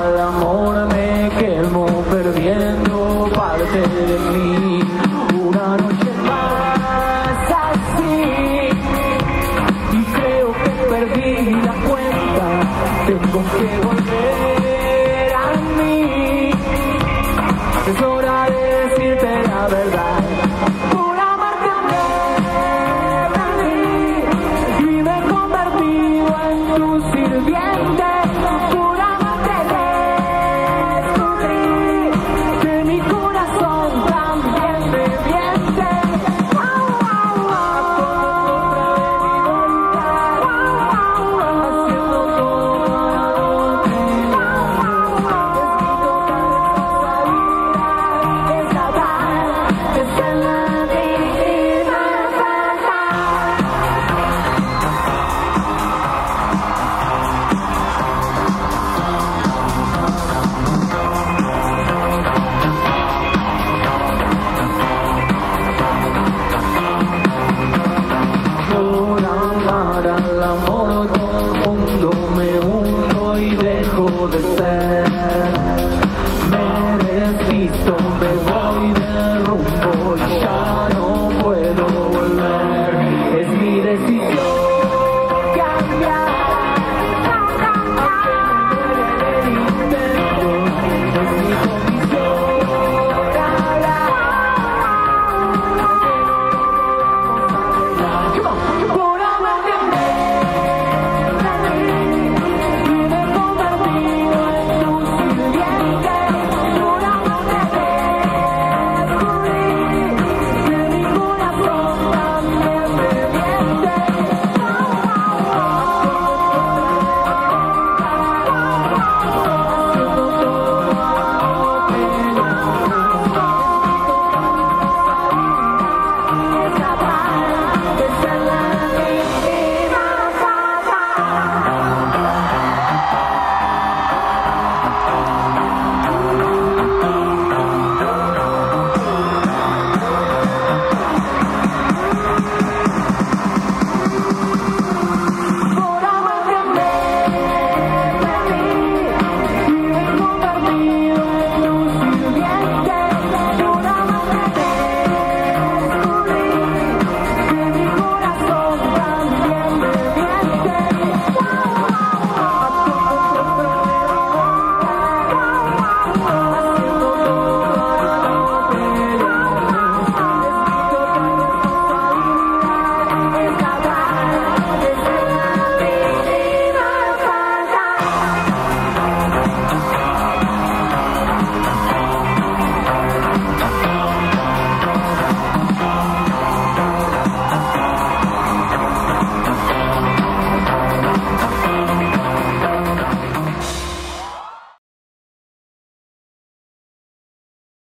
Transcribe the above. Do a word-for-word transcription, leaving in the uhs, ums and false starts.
al amor me quemo perdiendo parte de mí. Una noche más así y creo que perdí la cuenta. Tengo que volver a mí. Es hora de decirte la verdad. Por amarte me rendí y me he convertido en tu sirviente. Por amarte descubrí que mi corazón también me miente. Al amor todo el mundo me hundo y dejo de ser.